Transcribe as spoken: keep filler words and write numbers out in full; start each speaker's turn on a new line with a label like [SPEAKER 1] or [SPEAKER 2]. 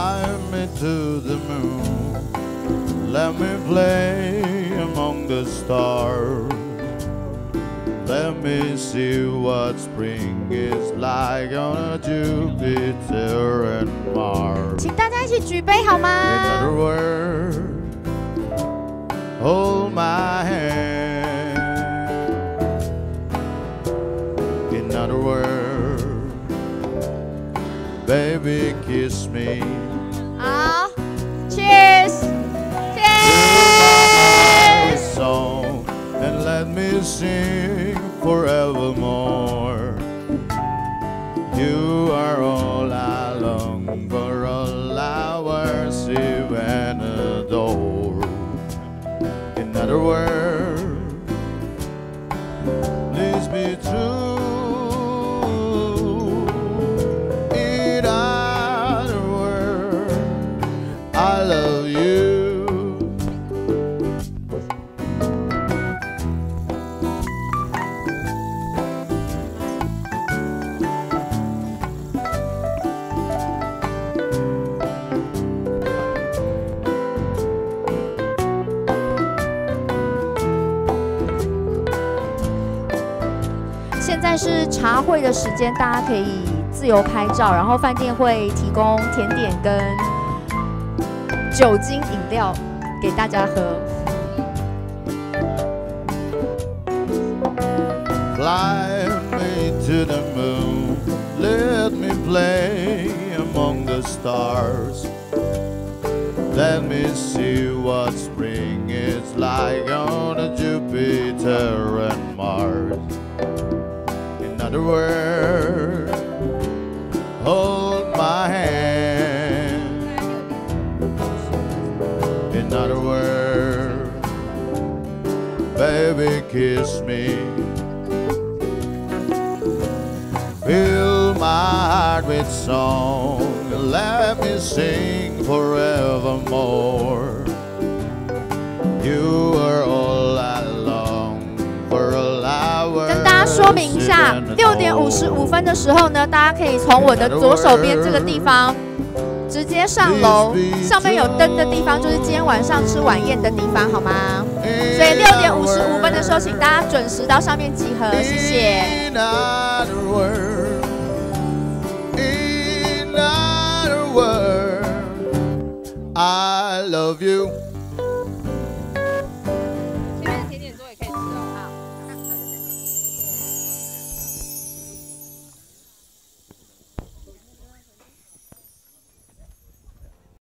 [SPEAKER 1] Fly me to the moon, let me play among the stars. Let me see what spring is like on a Jupiter and Mars.
[SPEAKER 2] 请大家一起举杯好吗
[SPEAKER 1] In other words, hold my hand. In other words, baby, kiss me.
[SPEAKER 2] 好 ，Cheers， Cheers。
[SPEAKER 1] Song and let me sing forevermore. You are all I long for, all I worship and adore. In other words, please be true. In other words, I love you.
[SPEAKER 2] 现在是茶会的时间，大家可以自由拍照，然后饭店会提供甜点跟酒精饮料给大家喝。
[SPEAKER 1] Fly me to the moon, let me play among the stars. Let me see what spring is like on a Jupiter and Mars. In other words, hold my hand. In other words, baby, kiss me. Fill my heart with song, let me sing forevermore. You are all I long for, all I worship.
[SPEAKER 2] 跟大家说明一下，六点五十五分的时候呢，大家可以从我的左手边这个地方直接上楼，上面有灯的地方就是今天晚上吃晚宴的地方，好吗？所以六点五十五分的时候，请大家准时到上面集合，谢谢。
[SPEAKER 1] I love you.